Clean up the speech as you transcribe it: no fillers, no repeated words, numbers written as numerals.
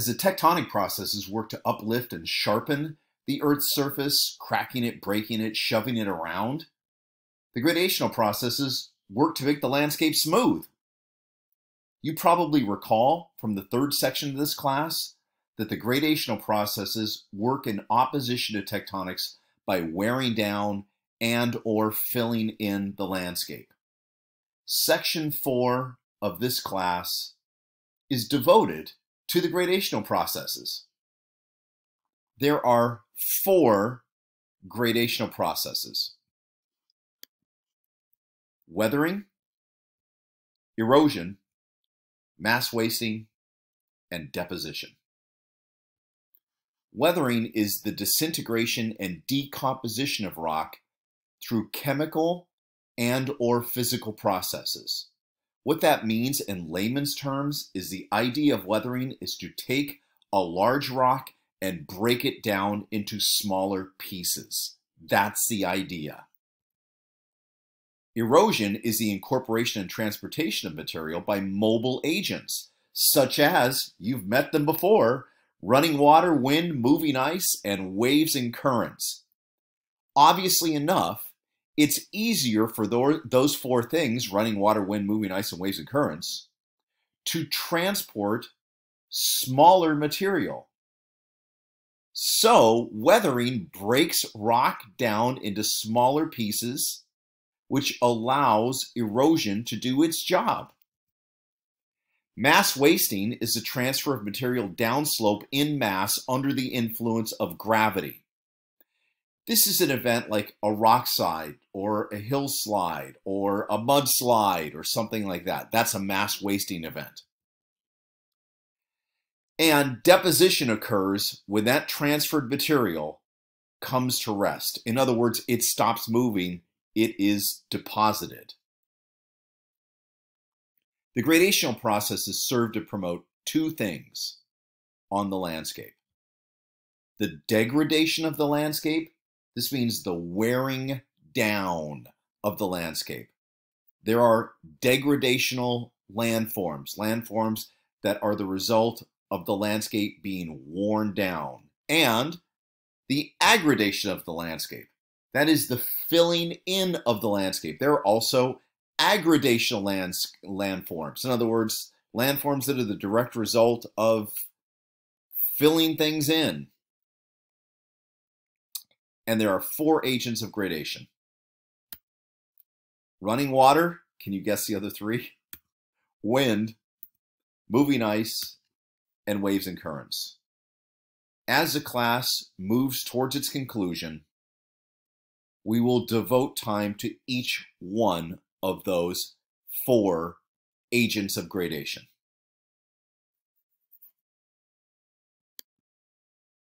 As the tectonic processes work to uplift and sharpen the Earth's surface, cracking it, breaking it, shoving it around, the gradational processes work to make the landscape smooth. You probably recall from the third section of this class that the gradational processes work in opposition to tectonics by wearing down and or filling in the landscape. Section 4 of this class is devoted to the gradational processes. There are 4 gradational processes: weathering, erosion, mass wasting, and deposition. Weathering is the disintegration and decomposition of rock through chemical and or physical processes. What that means in layman's terms is the idea of weathering is to take a large rock and break it down into smaller pieces. That's the idea. Erosion is the incorporation and transportation of material by mobile agents, such as, you've met them before, running water, wind, moving ice, and waves and currents. Obviously enough, it's easier for those 4 things, running water, wind, moving ice, and waves and currents, to transport smaller material. So weathering breaks rock down into smaller pieces, which allows erosion to do its job. Mass wasting is the transfer of material downslope in mass under the influence of gravity. This is an event like a rock slide or a hill slide or a mudslide or something like that. That's a mass wasting event. And deposition occurs when that transferred material comes to rest. In other words, it stops moving, it is deposited. The gradational processes serve to promote 2 things on the landscape: the degradation of the landscape. This means the wearing down of the landscape. There are degradational landforms that are the result of the landscape being worn down, and the aggradation of the landscape. That is the filling in of the landscape. There are also aggradational landforms. In other words, landforms that are the direct result of filling things in. And there are 4 agents of gradation: running water, can you guess the other 3? Wind, moving ice, and waves and currents. As the class moves towards its conclusion, we will devote time to each one of those 4 agents of gradation.